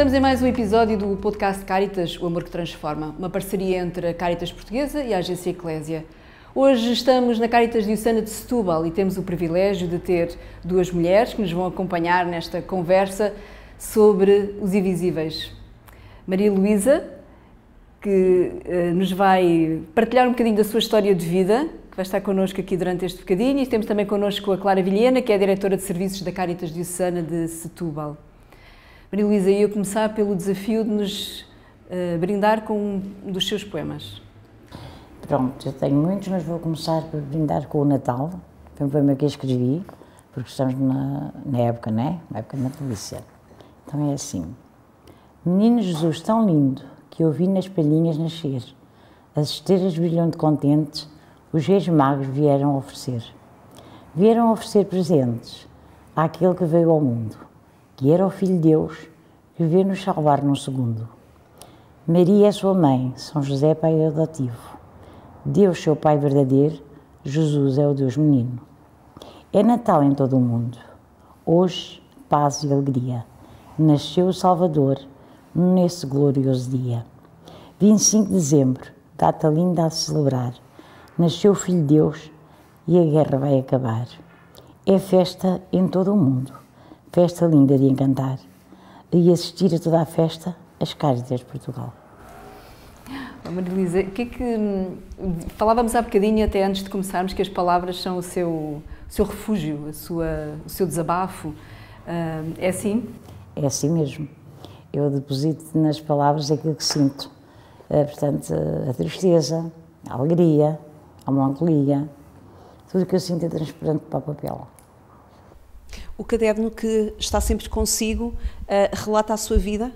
Estamos em mais um episódio do podcast Caritas, o amor que transforma, uma parceria entre a Caritas Portuguesa e a Agência Eclésia. Hoje estamos na Caritas Diocesana de Setúbal e temos o privilégio de ter duas mulheres que nos vão acompanhar nesta conversa sobre os invisíveis. Maria Luísa, que nos vai partilhar um bocadinho da sua história de vida, que vai estar connosco aqui durante este bocadinho, e temos também connosco a Clara Vilhena, que é a diretora de serviços da Caritas Diocesana de Setúbal. Maria Luísa, ia começar pelo desafio de nos brindar com um dos seus poemas. Pronto, eu tenho muitos, mas vou começar por brindar com o Natal. Foi um poema que eu escrevi, porque estamos na época, né? Na época natalícia. Então é assim. Menino Jesus tão lindo, que eu vi nas palhinhas nascer. As estrelas brilham de contentes, os reis magos vieram oferecer. Vieram oferecer presentes àquele que veio ao mundo, que era o Filho de Deus, que veio nos salvar num segundo. Maria é sua mãe, São José pai adotivo. Deus, seu pai verdadeiro, Jesus é o Deus menino. É Natal em todo o mundo. Hoje, paz e alegria. Nasceu o Salvador nesse glorioso dia. 25 de dezembro, data linda a celebrar. Nasceu o Filho de Deus e a guerra vai acabar. É festa em todo o mundo. Festa linda de encantar, e assistir a toda a festa, as Caritas de Portugal. Maria Luísa, o que é que... Falávamos há bocadinho, até antes de começarmos, que as palavras são o seu refúgio, o seu desabafo. É assim? É assim mesmo. Eu deposito nas palavras aquilo que sinto. Portanto, a tristeza, a alegria, a melancolia, tudo o que eu sinto é transparente para o papel. O caderno que está sempre consigo relata a sua vida?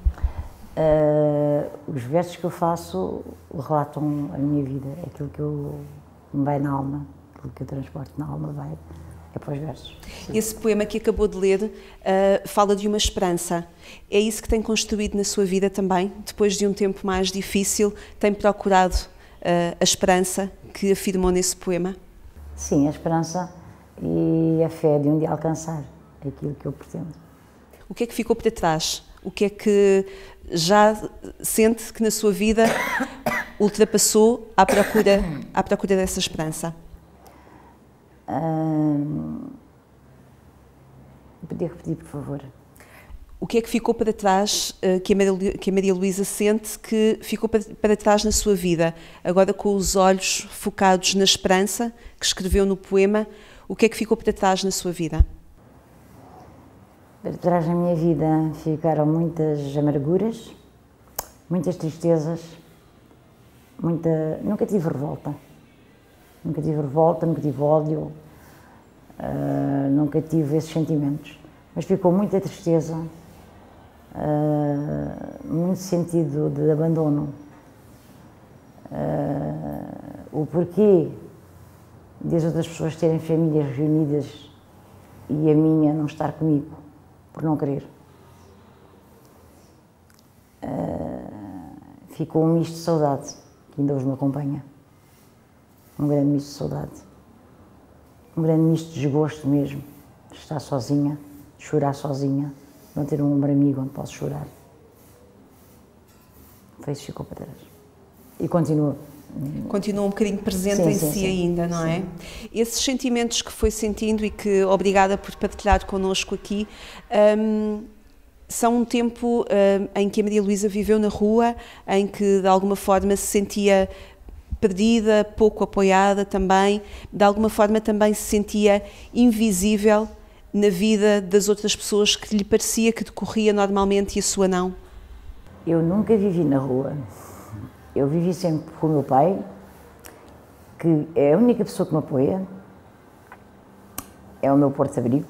Os versos que eu faço relatam a minha vida, é aquilo que me vai na alma, aquilo que eu transporto na alma é para os versos. Sim. Esse poema que acabou de ler fala de uma esperança. É isso que tem construído na sua vida também? Depois de um tempo mais difícil, tem procurado a esperança que afirmou nesse poema? Sim, a esperança e a fé de um dia alcançar aquilo que eu pretendo. O que é que ficou para trás? O que é que já sente que na sua vida ultrapassou à procura dessa esperança? Podia repetir, por favor? O que é que ficou para trás, que a Maria Luísa sente que ficou para trás na sua vida, agora com os olhos focados na esperança que escreveu no poema? O que é que ficou para trás na sua vida? Para trás na minha vida ficaram muitas amarguras, muitas tristezas, nunca tive revolta. Nunca tive ódio, nunca tive esses sentimentos. Mas ficou muita tristeza, muito sentido de abandono. O porquê de as outras pessoas terem famílias reunidas e a minha não estar comigo, por não querer. Ficou um misto de saudade, que ainda hoje me acompanha. Um grande misto de saudade. Um grande misto de desgosto mesmo, de estar sozinha, de chorar sozinha, de não ter um ombro amigo onde posso chorar. Foi isso que ficou para trás. E continua. Continua um bocadinho presente em si ainda, não é? Esses sentimentos que foi sentindo e que, obrigada por partilhar connosco aqui, são um tempo em que a Maria Luísa viveu na rua, em que de alguma forma se sentia perdida, pouco apoiada também, de alguma forma também se sentia invisível na vida das outras pessoas que lhe parecia que decorria normalmente e a sua não? Eu nunca vivi na rua. Eu vivi sempre com o meu pai, que é a única pessoa que me apoia, é o meu porto-abrigo.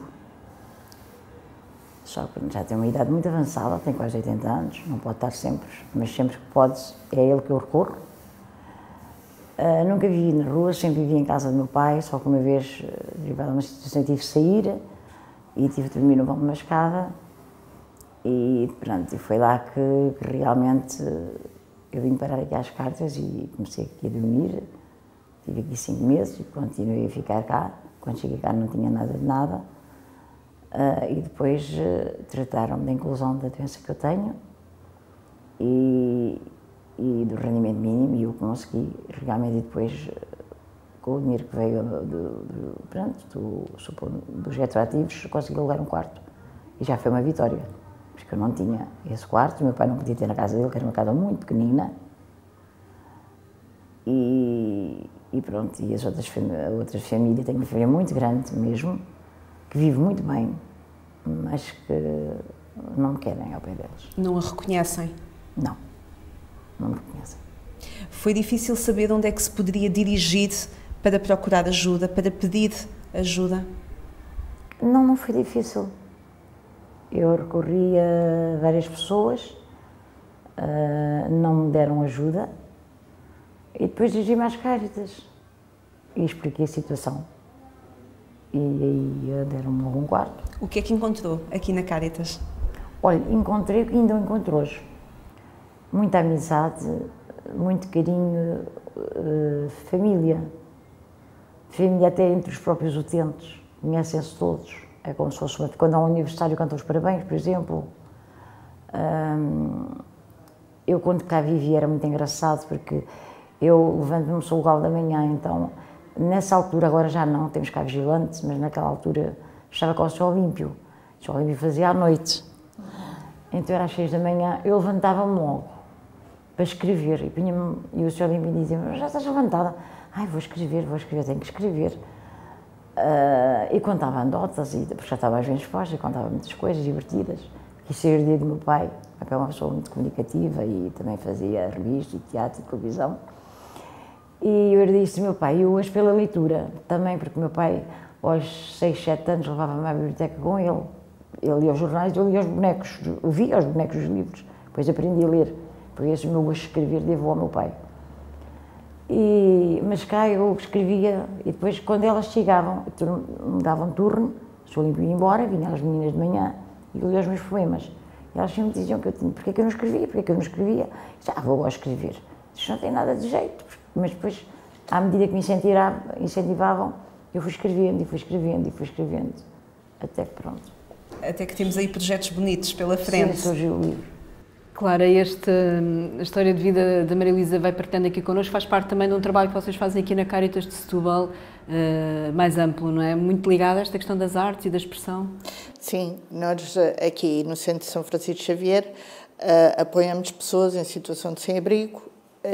Só que já tem uma idade muito avançada, tem quase 80 anos, não pode estar sempre, mas sempre que pode é a ele que eu recorro. Nunca vivi na rua, sempre vivi em casa do meu pai, só que uma vez, derivada de uma situação, tive que sair e tive de dormir no vão de uma escada e pronto, foi lá que realmente eu vim parar aqui às Cartas e comecei aqui a dormir. Tive aqui 5 meses e continuei a ficar cá. Quando cheguei cá não tinha nada de nada. E depois trataram-me da inclusão da doença que eu tenho e do rendimento mínimo, e eu consegui realmente, e depois com o dinheiro que veio dos retroativos, consegui alugar um quarto. E já foi uma vitória, porque eu não tinha esse quarto, o meu pai não podia ter na casa dele, que era uma casa muito pequenina. E pronto, e as outras famílias, tenho uma família muito grande mesmo, que vive muito bem, mas que não me querem ao pé deles. Não a reconhecem? Não, não me reconhecem. Foi difícil saber onde é que se poderia dirigir para procurar ajuda, para pedir ajuda? Não foi difícil. Eu recorri a várias pessoas, não me deram ajuda, e depois dirigi-me às Cáritas e expliquei a situação. E aí deram-me logo um quarto. O que é que encontrou aqui na Cáritas? Olha, encontrei o que ainda encontro hoje. Muita amizade, muito carinho, família. Família até entre os próprios utentes, conhecem-se todos. É como se fosse quando há um aniversário cantam os parabéns, por exemplo. Eu quando cá vivi era muito engraçado, porque eu levanto-me, sou o galo da manhã, então nessa altura, agora já não, temos cá vigilantes, mas naquela altura estava com o sol límpio. O sol límpio fazia à noite. Então era às 6 da manhã, eu levantava-me logo para escrever, e o senhor límpio dizia-me: já estás levantada? Ai, vou escrever, tenho que escrever. E contava anedotas, porque já estava às vezes disposta, e contava muitas coisas divertidas. Porque isso é herdei do meu pai. Meu pai é uma pessoa muito comunicativa e também fazia revistas, teatro e televisão. E eu herdei isso do meu pai. E hoje pela leitura também, porque o meu pai, aos 6, 7 anos, levava-me à biblioteca com ele. Ele lia os jornais, eu lia os bonecos, eu via os bonecos dos livros. Depois aprendi a ler. Por isso o meu gosto de escrever devo ao meu pai. Mas cá eu escrevia, e depois quando elas chegavam, me davam turno, sou limpo e ia embora, vinham as meninas de manhã e eu lia os meus poemas. E elas sempre diziam que eu tinha, porque é que eu não escrevia, porque é que eu não escrevia. Já vou agora escrever. Isto não tem nada de jeito. Mas depois, à medida que me incentivavam, eu fui escrevendo, e fui escrevendo, e fui escrevendo, até que pronto. Até que temos aí projetos bonitos pela frente. Sim, surgiu o livro. Clara, a história de vida da Maria Luísa vai partilhando aqui connosco, faz parte também de um trabalho que vocês fazem aqui na Cáritas de Setúbal, mais amplo, não é? Muito ligado a esta questão das artes e da expressão. Sim, nós aqui no Centro de São Francisco Xavier apoiamos pessoas em situação de sem-abrigo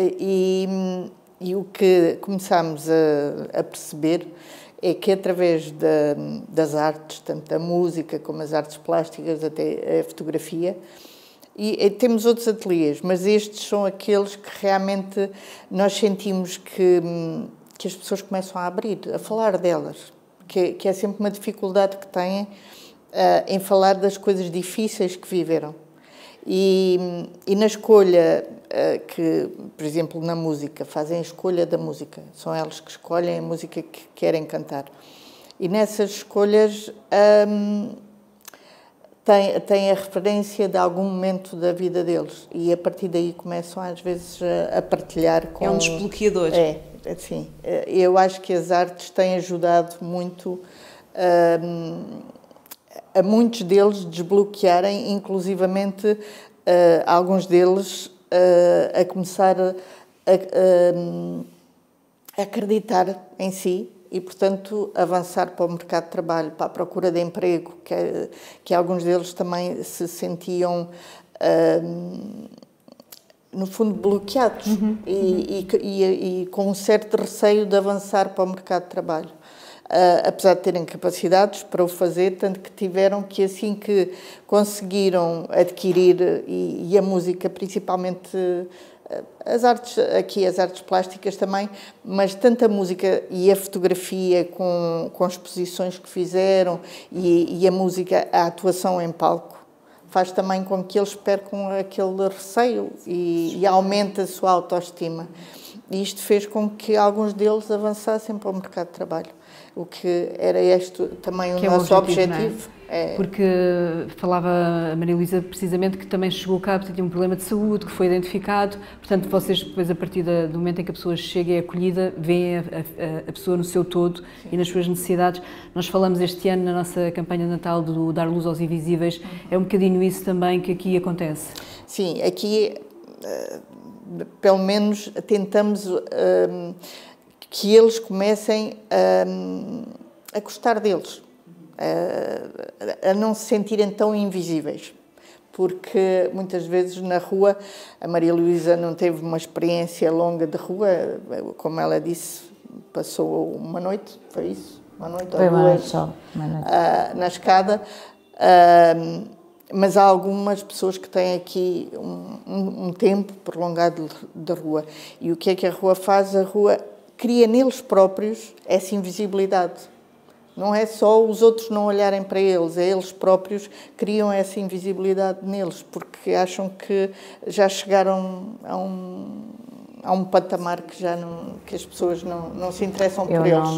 e o que começámos a perceber é que através das artes, tanto da música como as artes plásticas, até a fotografia, e temos outros ateliês, mas estes são aqueles que realmente nós sentimos que as pessoas começam a abrir, a falar delas, que é sempre uma dificuldade que têm em falar das coisas difíceis que viveram. E na escolha, que, por exemplo, na música, fazem a escolha da música, são elas que escolhem a música que querem cantar. E nessas escolhas tem a referência de algum momento da vida deles e a partir daí começam às vezes a partilhar com... É um desbloqueador. É, assim, eu acho que as artes têm ajudado muito a muitos deles desbloquearem, inclusivamente alguns deles a começar a acreditar em si e, portanto, avançar para o mercado de trabalho, para a procura de emprego, que alguns deles também se sentiam, no fundo, bloqueados e com um certo receio de avançar para o mercado de trabalho. Apesar de terem capacidades para o fazer, tanto que tiveram que, assim que conseguiram adquirir, e a música principalmente, as artes plásticas também, mas tanto a música e a fotografia com exposições que fizeram e a música, a atuação em palco, faz também com que eles percam aquele receio e aumente a sua autoestima. E isto fez com que alguns deles avançassem para o mercado de trabalho, o que era este também o nosso objetivo. Porque falava a Maria Luísa precisamente que também chegou cá porque tinha um problema de saúde, que foi identificado, portanto vocês depois a partir do momento em que a pessoa chega e é acolhida, veem a pessoa no seu todo e nas suas necessidades. Nós falamos este ano na nossa campanha de Natal do Dar Luz aos Invisíveis, é um bocadinho isso também que aqui acontece. Sim, aqui pelo menos tentamos que eles comecem a gostar deles, a não se sentirem tão invisíveis, porque muitas vezes na rua, a Maria Luísa não teve uma experiência longa de rua, como ela disse, passou uma noite, foi isso? Uma noite ou duas só, uma noite. Na escada, mas há algumas pessoas que têm aqui um tempo prolongado de rua. E o que é que a rua faz? A rua cria neles próprios essa invisibilidade. Não é só os outros não olharem para eles, é eles próprios que criam essa invisibilidade neles, porque acham que já chegaram a um patamar que já não, que as pessoas não se interessam por eles.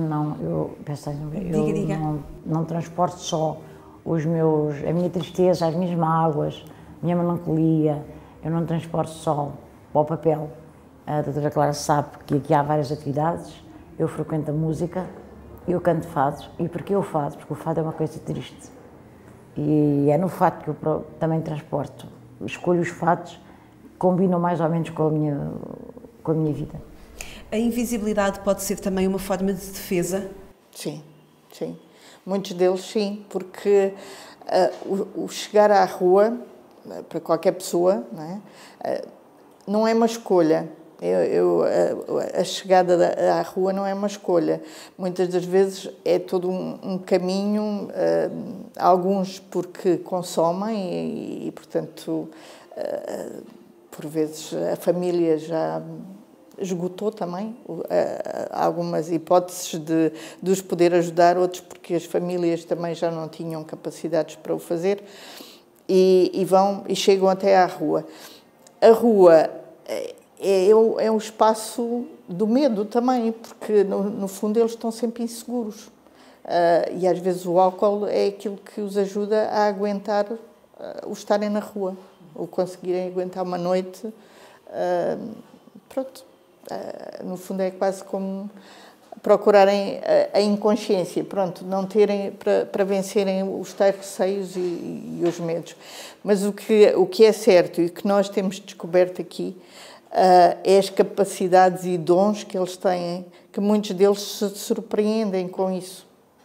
Eu não transporto só a minha tristeza, as minhas mágoas, a minha melancolia, eu não transporto só para o papel. A doutora Clara sabe que aqui há várias atividades, eu frequento a música, eu canto fado. E porquê o fado? Porque o fado é uma coisa triste. E é no fado que eu também transporto. Escolho os fados que combinam mais ou menos com a minha vida. A invisibilidade pode ser também uma forma de defesa? Sim, sim. Muitos deles sim, porque o chegar à rua, para qualquer pessoa, não é uma escolha. A chegada à rua não é uma escolha. Muitas das vezes é todo um caminho, alguns porque consomem e portanto, por vezes a família já esgotou também algumas hipóteses de os poder ajudar, outros porque as famílias também já não tinham capacidades para o fazer e vão e chegam até à rua. A rua é um espaço do medo também, porque no fundo eles estão sempre inseguros e às vezes o álcool é aquilo que os ajuda a aguentar o estarem na rua, o conseguirem aguentar uma noite. Pronto. No fundo é quase como procurarem a inconsciência, pronto, não terem para vencerem os tais receios e os medos. Mas o que é certo e que nós temos descoberto aqui é as capacidades e dons que eles têm, que muitos deles se surpreendem com isso.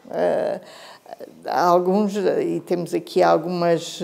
Há alguns, e temos aqui alguns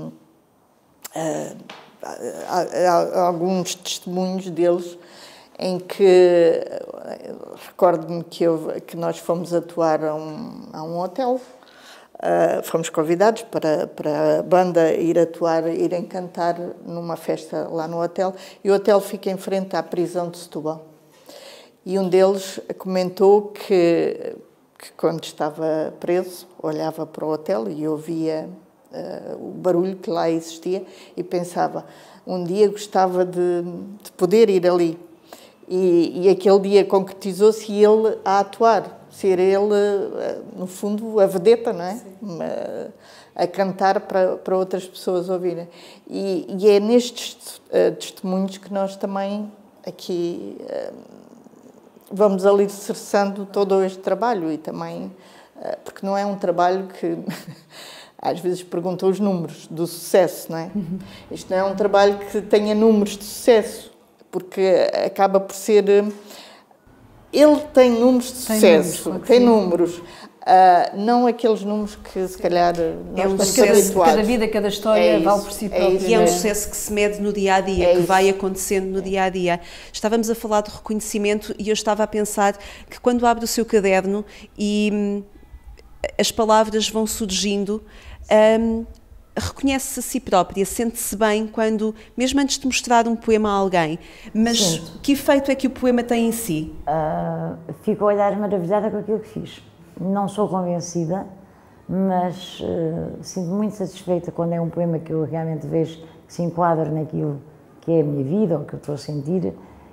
testemunhos deles, em que recordo-me que nós fomos atuar a um hotel, fomos convidados para a banda irem cantar numa festa lá no hotel, e o hotel fica em frente à prisão de Setúbal. E um deles comentou que quando estava preso, olhava para o hotel e ouvia o barulho que lá existia e pensava, um dia gostava de poder ir ali. E aquele dia concretizou-se ele a atuar, ser ele, no fundo, a vedeta, não é? A cantar para outras pessoas ouvirem. E é nestes testemunhos que nós também aqui vamos alicerçando todo este trabalho e também, porque não é um trabalho que... Às vezes perguntam os números do sucesso, não é? Isto não é um trabalho que tenha números de sucesso, porque acaba por ser... Ele tem números de sucesso, tem números. Não aqueles números que, se calhar, nós estamos habituados. Cada vida, cada história vale por si própria. E é um sucesso que se mede no dia-a-dia, que vai acontecendo no dia-a-dia. Estávamos a falar de reconhecimento e eu estava a pensar que quando abre o seu caderno e as palavras vão surgindo... reconhece-se a si própria, sente-se bem quando, mesmo antes de mostrar um poema a alguém, mas que efeito é que o poema tem em si? Fico a olhar maravilhada com aquilo que fiz. Não sou convencida, mas sinto-me muito satisfeita quando é um poema que eu realmente vejo que se enquadra naquilo que é a minha vida ou que eu estou a sentir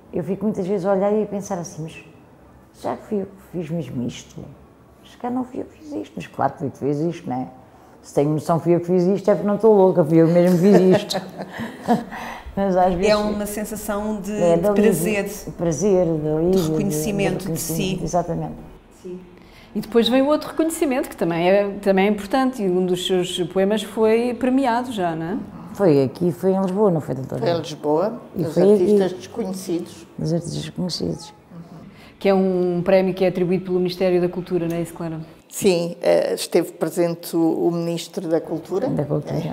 eu fico muitas vezes a olhar e a pensar assim, mas já que fui eu que fiz mesmo isto? Mas cá não fui eu que fiz isto, mas claro que fui eu que fiz isto, não é? Se tenho noção que fui eu que fiz isto, é porque não estou louca, fui eu mesmo que fiz isto. Mas às vezes... É uma sensação de prazer. De prazer, de alívio, de reconhecimento de si. Exatamente. Sim. E depois vem o outro reconhecimento, que também é importante, e um dos seus poemas foi premiado já, não é? Foi aqui, foi em Lisboa, não foi, doutora? Foi em Lisboa, E dos foi artistas aqui. desconhecidos. Dos artistas desconhecidos. Que é um prémio que é atribuído pelo Ministério da Cultura, não é isso, Clara? Sim, esteve presente o Ministro da Cultura. Da Cultura.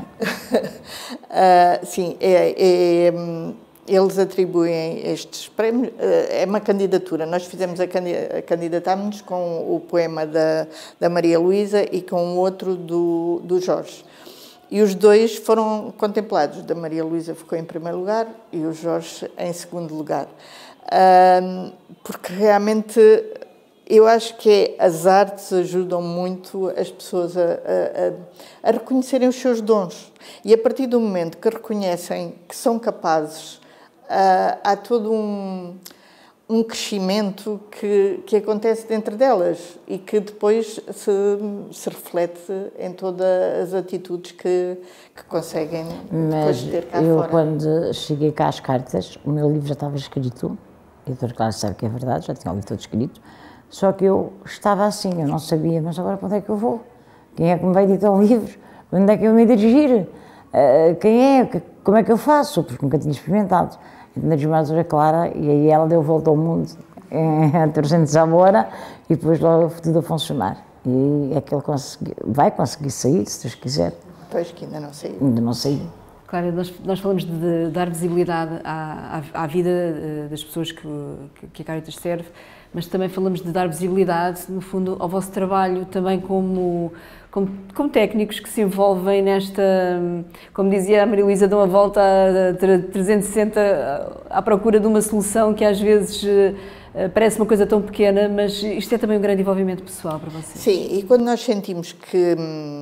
Sim, eles atribuem estes prémios, é uma candidatura. Nós fizemos candidatámos-nos com o poema da Maria Luísa e com outro do Jorge. E os dois foram contemplados. Da Maria Luísa ficou em primeiro lugar e o Jorge em segundo lugar. Porque realmente eu acho que as artes ajudam muito as pessoas a reconhecerem os seus dons. E a partir do momento que reconhecem que são capazes, há todo um crescimento que acontece dentro delas e que depois se reflete em todas as atitudes que conseguem depois ter cá eu, fora. quando cheguei cá às cartas, o meu livro já estava escrito, a editora Claro sabe que é verdade, já tinha o livro todo escrito, só que eu estava assim, eu não sabia, mas agora para onde é que eu vou? Quem é que me vai editar o livro? Onde é que eu me dirigir? Quem é? Como é que eu faço? Porque nunca tinha experimentado. Então, a doutora Clara, e aí ela deu volta ao mundo em 300 à hora e depois logo tudo a funcionar. E é que ele vai conseguir sair, se Deus quiser. Pois que ainda não sei. Ainda não sei. Claro, nós falamos de dar visibilidade à vida das pessoas que a Caritas serve, mas também falamos de dar visibilidade, no fundo, ao vosso trabalho também como técnicos que se envolvem nesta, como dizia a Maria Luísa, dão a volta a 360 à procura de uma solução que às vezes parece uma coisa tão pequena, mas isto é também um grande envolvimento pessoal para vocês. Sim, e quando nós sentimos que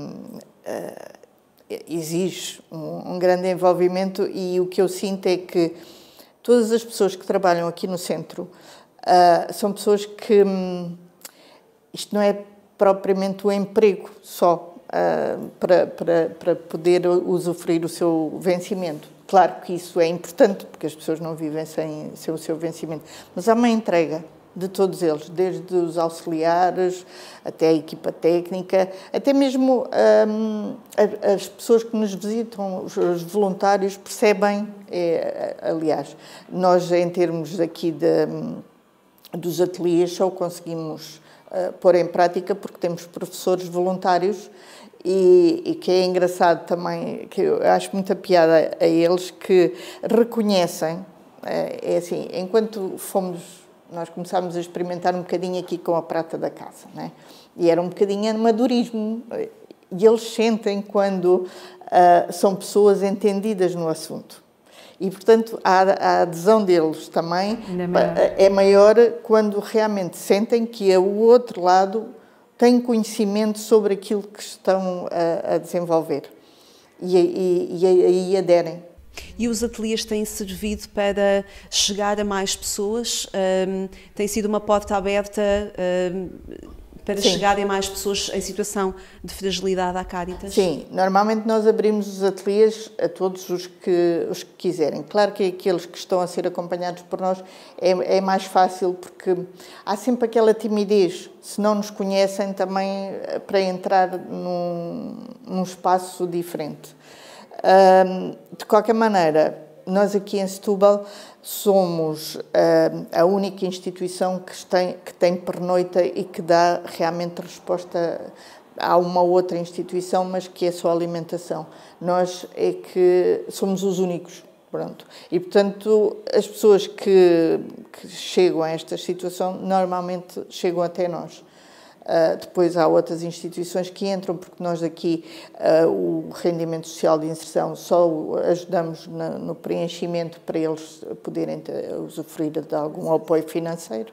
exige um grande envolvimento, e o que eu sinto é que todas as pessoas que trabalham aqui no centro são pessoas que isto não é propriamente o emprego só para poder usufruir o seu vencimento. Claro que isso é importante, porque as pessoas não vivem sem o seu vencimento, mas há uma entrega de todos eles, desde os auxiliares até a equipa técnica, até mesmo as pessoas que nos visitam, os voluntários, percebem, aliás, nós em termos aqui dos ateliês só conseguimos pôr em prática porque temos professores voluntários e que é engraçado também, que eu acho muita piada a eles, que reconhecem, é assim, enquanto nós começámos a experimentar um bocadinho aqui com a prata da casa, né? E era um bocadinho amadorismo, e eles sentem quando são pessoas entendidas no assunto. E, portanto, a adesão deles também é maior quando realmente sentem que o outro lado tem conhecimento sobre aquilo que estão a desenvolver e aí aderem. E os ateliês têm servido para chegar a mais pessoas? Tem sido uma porta aberta para Sim. chegarem mais pessoas em situação de fragilidade à Caritas? Sim, normalmente nós abrimos os ateliês a todos os que quiserem. Claro que aqueles que estão a ser acompanhados por nós é mais fácil, porque há sempre aquela timidez, se não nos conhecem também, para entrar num espaço diferente. De qualquer maneira, nós aqui em Setúbal somos a única instituição que tem pernoita e que dá realmente resposta a uma outra instituição, mas que é só alimentação. Nós é que somos os únicos, pronto. E, portanto, as pessoas que chegam a esta situação normalmente chegam até nós. Depois há outras instituições que entram, porque nós aqui o rendimento social de inserção só ajudamos no preenchimento para eles poderem usufruir de algum apoio financeiro.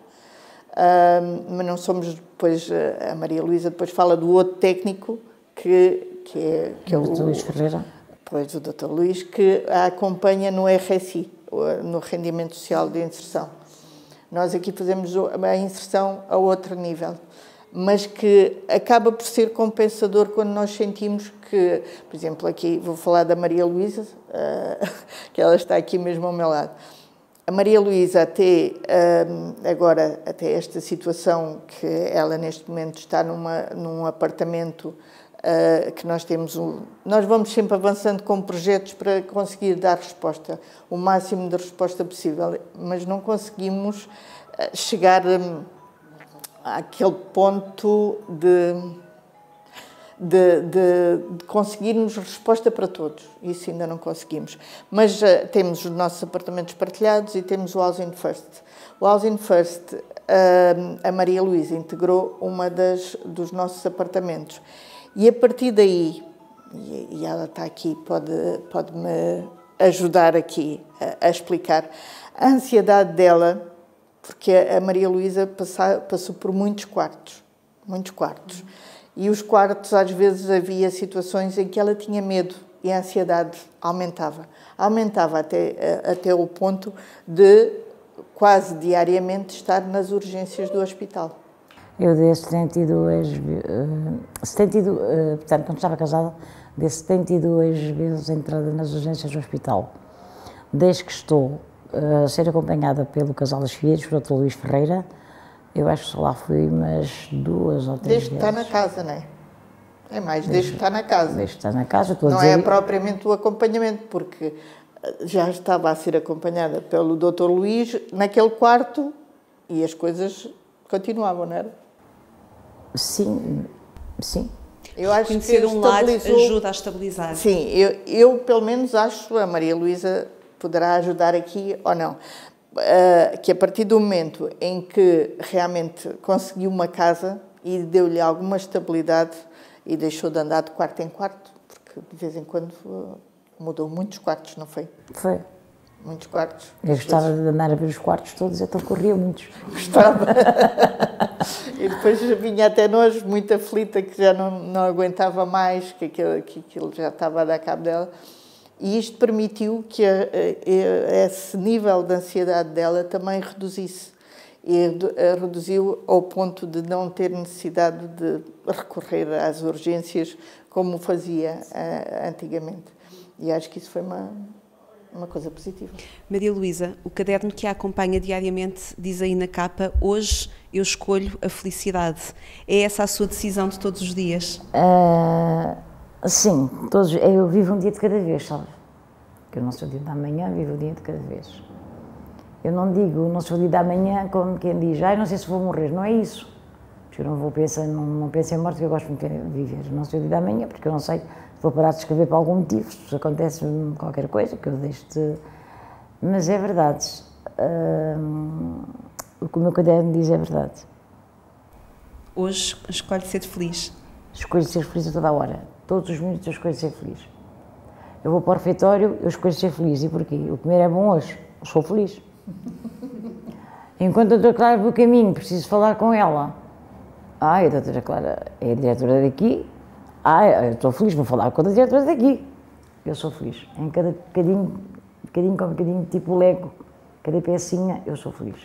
Mas não somos, depois, a Maria Luísa depois fala do outro técnico, que é o Luís Ferreira. Pois, o Dr. Luís, que a acompanha no RSI. no rendimento social de inserção. Nós aqui fazemos a inserção a outro nível, mas que acaba por ser compensador quando nós sentimos que, por exemplo, aqui vou falar da Maria Luísa, que ela está aqui mesmo ao meu lado. A Maria Luísa, até esta situação que ela neste momento está num apartamento que nós temos, nós vamos sempre avançando com projetos para conseguir dar resposta, o máximo de resposta possível, mas não conseguimos chegar àquele ponto de conseguirmos resposta para todos. Isso ainda não conseguimos. Mas temos os nossos apartamentos partilhados e temos o Housing First. O Housing First, a Maria Luísa integrou dos nossos apartamentos. E a partir daí, e ela está aqui, pode-me ajudar aqui a explicar, a ansiedade dela, porque a Maria Luísa passou por muitos quartos. E os quartos, às vezes, havia situações em que ela tinha medo e a ansiedade aumentava. Aumentava até o ponto de, quase diariamente, estar nas urgências do hospital. Eu dei 72, portanto, quando estava casada, dei 72 vezes a entrada nas urgências do hospital. Desde que estou a ser acompanhada pelo casal das filhas, pelo Dr. Luís Ferreira, eu acho que só lá fui umas 2 ou 3 vezes. Desde que está na casa, não é? É mais, desde que está na casa. Desde que está na casa, estou a não dizer... é propriamente o acompanhamento, porque já estava a ser acompanhada pelo Dr. Luís naquele quarto e as coisas continuavam, não era? Sim. Eu acho conhecer que um lar ajuda a estabilizar. Sim, eu pelo menos acho, a Maria Luísa poderá ajudar aqui ou não, que a partir do momento em que realmente conseguiu uma casa e deu-lhe alguma estabilidade e deixou de andar de quarto em quarto, porque de vez em quando mudou muitos quartos, não foi? Foi. Muitos quartos. Eu gostava de andar a ver os quartos todos, então corria muitos. Gostava. E depois vinha até nós, muito aflita, que já não aguentava mais, que aquilo já estava a dar cabo dela. E isto permitiu que esse nível de ansiedade dela também reduzisse. E reduziu ao ponto de não ter necessidade de recorrer às urgências como fazia antigamente. E acho que isso foi uma coisa positiva. Maria Luísa, o caderno que a acompanha diariamente diz aí na capa: hoje eu escolho a felicidade. É essa a sua decisão de todos os dias? Sim, eu vivo um dia de cada vez, sabe? Que eu não sou o dia da manhã, vivo um dia de cada vez. Eu não digo, não sou o dia da manhã como quem diz, não sei se vou morrer, não é isso. Porque eu não penso em morte, porque eu gosto muito de viver. Não sou o dia da manhã, porque eu não sei se vou parar de escrever por algum motivo, se acontece qualquer coisa, que eu deixo de... Mas é verdade. O que o meu caderno diz é verdade. Hoje escolho ser feliz. Escolho ser feliz a toda a hora. Todos os minutos eu escolho ser feliz. Eu vou para o refeitório, eu escolho ser feliz. E porquê? O comer é bom hoje, eu sou feliz. Enquanto a doutora Clara pelo caminho, preciso falar com ela. A doutora Clara é a diretora daqui. Eu estou feliz, vou falar com a diretora daqui. Eu sou feliz. Em cada bocadinho com bocadinho, tipo Lego, cada pecinha, eu sou feliz.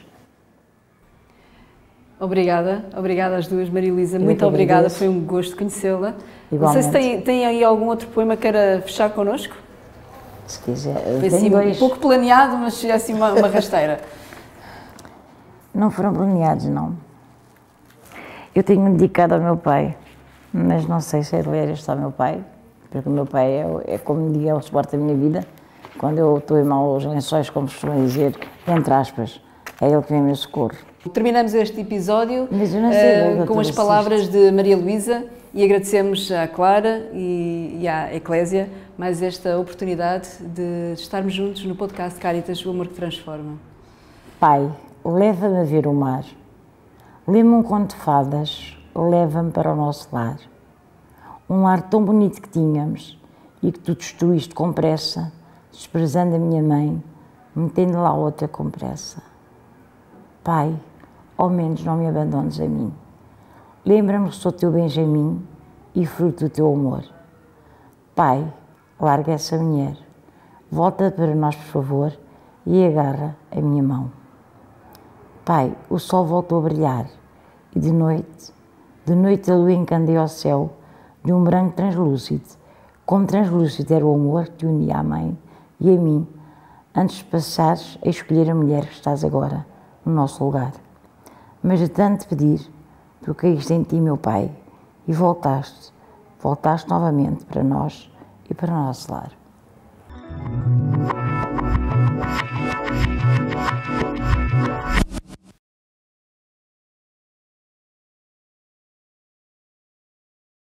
Obrigada às duas, Maria Luísa, muito obrigada, foi um gosto conhecê-la. Não sei se tem aí algum outro poema que queira fechar connosco? Se quiser, foi assim, um pouco planeado, mas é assim uma rasteira. Não foram planeados, não. Eu tenho dedicado ao meu pai, mas não sei se é de ler este ao meu pai, porque o meu pai é como digo, é o suporte da minha vida. Quando eu estou em maus lençóis, como costumam dizer, entre aspas, é ele que vem ao meu socorro. Terminamos este episódio com as assiste. Palavras de Maria Luísa e agradecemos à Clara e à Eclésia mais esta oportunidade de estarmos juntos no podcast Cáritas, o amor que transforma. Pai, leva-me a ver o mar, lê-me um conto de fadas, leva-me para o nosso lar. Um lar tão bonito que tínhamos e que tu destruíste com pressa, desprezando a minha mãe, metendo lá outra com pressa. Pai, ao menos não me abandones a mim. Lembra-me que sou teu Benjamim e fruto do teu amor. Pai, larga essa mulher. Volta para nós, por favor, e agarra a minha mão. Pai, o sol voltou a brilhar e de noite a lua encandeia o céu de um branco translúcido, como translúcido era o amor que unia a mãe e a mim, antes de passares a escolher a mulher que estás agora no nosso lugar. Mas de tanto pedir, tu caíste em ti, meu Pai, e voltaste novamente para nós e para o nosso lar.